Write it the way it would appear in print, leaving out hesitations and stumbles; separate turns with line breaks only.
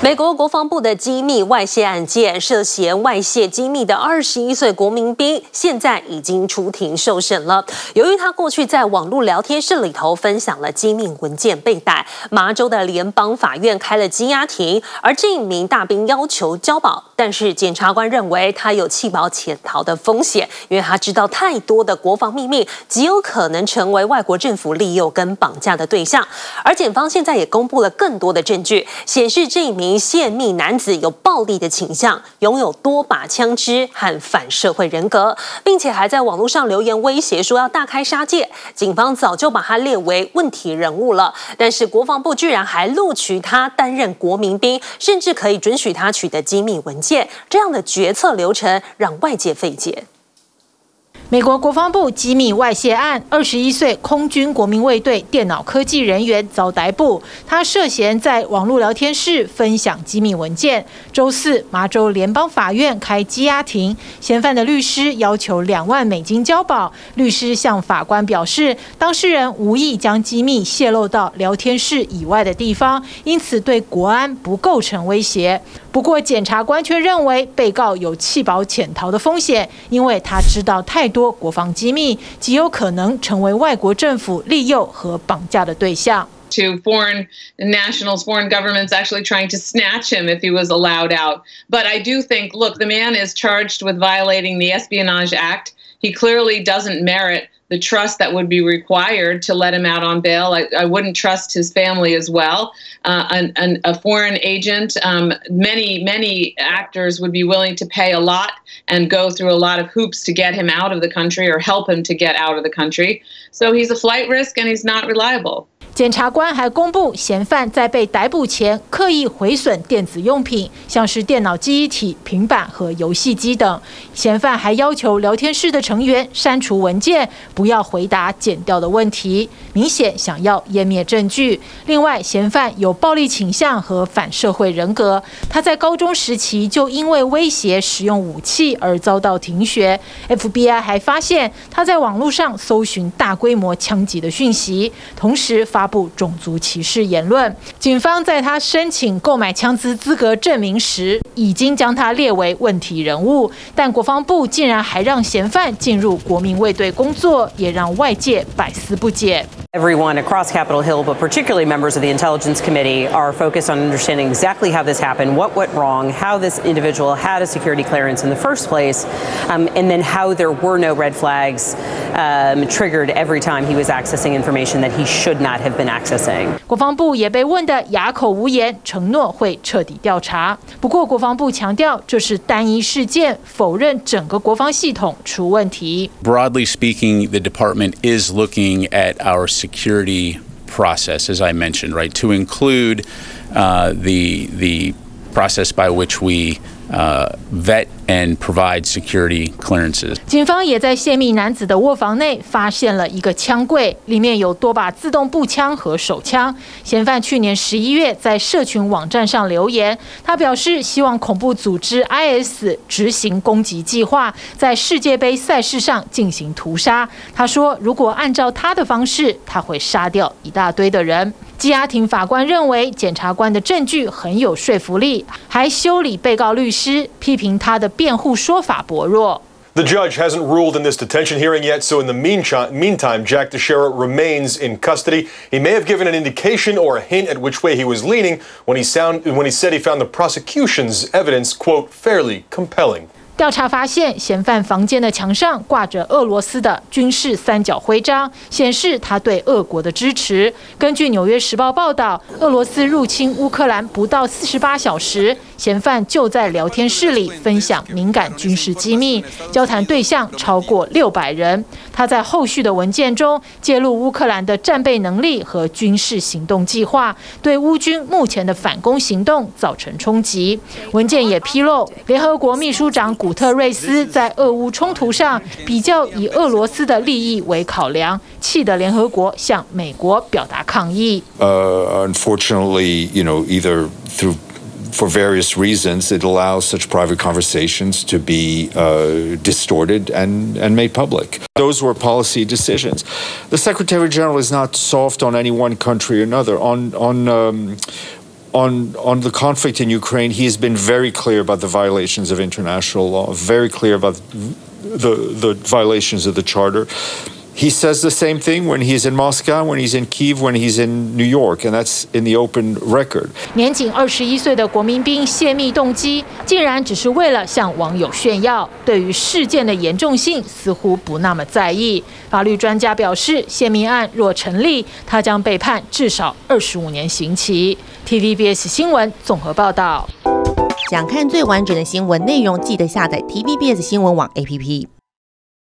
美国国防部的机密外泄案件，涉嫌外泄机密的21岁国民兵，现在已经出庭受审了。由于他过去在网络聊天室里头分享了机密文件被逮，麻州的联邦法院开了羁押庭，而这一名大兵要求交保，但是检察官认为他有弃保潜逃的风险，因为他知道太多的国防秘密，极有可能成为外国政府利诱跟绑架的对象。而检方现在也公布了更多的证据，显示这一名泄密男子有暴力的倾向，拥有多把枪支和反社会人格，并且还在网络上留言威胁说要大开杀戒。警方早就把他列为问题人物了，但是国防部居然还录取他担任国民兵，甚至可以准许他取得机密文件，这样的决策流程让外界费解。
美国国防部机密外泄案，21岁空军国民卫队电脑科技人员遭逮捕，他涉嫌在网络聊天室分享机密文件。周四，麻州联邦法院开羁押庭，嫌犯的律师要求2万美金交保。律师向法官表示，当事人无意将机密泄露到聊天室以外的地方，因此对国安不构成威胁。不过，检察官却认为被告有弃保潜逃的风险，因为他知道太多国防机密，极有可能成为外国政府利诱和绑架的对象。
To foreign nationals, foreign governments actually trying to snatch him if he was allowed out. But I do think, look, the man is charged with violating the Espionage Act. He clearly doesn't merit the trust that would be required to let him out on bail. I wouldn't trust his family as well. A foreign agent, many actors would be willing to pay a lot and go through a lot of hoops to get him out of the country or help him to get out of the country. So he's a flight risk and he's not reliable.
检察官还公布，嫌犯在被逮捕前刻意毁损电子用品，像是电脑记忆体、平板和游戏机等。嫌犯还要求聊天室的成员删除文件，不要回答剪掉的问题，明显想要湮灭证据。另外，嫌犯有暴力倾向和反社会人格，他在高中时期就因为威胁使用武器而遭到停学。FBI 还发现他在网络上搜寻大规模枪击的讯息，同时发布种族歧视言论。警方在他申请购买枪支资格证明时，已经将他列为问题人物，但国防部竟然还让嫌犯进入国民卫队工作，也让外界百思不解。
Everyone across Capitol Hill, but particularly members of the Intelligence Committee, are focused on understanding exactly how this happened, what went wrong, how this individual had a security clearance in the first place, and then how there were no red flags triggered every time he was accessing information that he should not have been accessing.
国防部也被问得哑口无言，承诺会彻底调查。不过，国防部强调这是单一事件，否认整个国防系统出问题。
Broadly speaking, the department is looking at our security process, as I mentioned, right, to include the process by which we vet and provide security clearances.
警方也在泄密男子的卧房内发现了一个枪柜，里面有多把自动步枪和手枪。嫌犯去年11月在社群网站上留言，他表示希望恐怖组织 IS 执行攻击计划，在世界杯赛事上进行屠杀。他说，如果按照他的方式，他会杀掉一大堆的人。羁押庭法官认为检察官的证据很有说服力，还修理被告律师，批评他的辩护说法薄弱。
The judge hasn't ruled in this detention hearing yet, so in the meantime, Jack Teixeira remains in custody. He may have given an indication or a hint at which way he was leaning when he said he found the prosecution's evidence, quote, fairly compelling.
调查发现，嫌犯房间的墙上挂着俄罗斯的军事三角徽章，显示他对俄国的支持。根据《纽约时报》报道，俄罗斯入侵乌克兰不到48小时，嫌犯就在聊天室里分享敏感军事机密，交谈对象超过600人。他在后续的文件中揭露乌克兰的战备能力和军事行动计划，对乌军目前的反攻行动造成冲击。文件也披露，联合国秘书长古特瑞斯在俄乌冲突上比较以俄罗斯的利益为考量，气得联合国向美国表达抗议。
Unfortunately, either for various reasons, it allows such private conversations to be distorted and made public. Those were policy decisions. The Secretary General is not soft on any one country or another. on the conflict in Ukraine, he has been very clear about the violations of international law, very clear about the violations of the Charter. He says the same thing when he's in Moscow, when he's in Kyiv, when he's in New York, and that's in the open record.
年仅21岁的国民兵泄密动机，竟然只是为了向网友炫耀，对于事件的严重性似乎不那么在意。法律专家表示，泄密案若成立，他将被判至少25年刑期。TVBS 新闻综合报道。
想看最完整的新闻内容，记得下载 TVBS 新闻网 APP。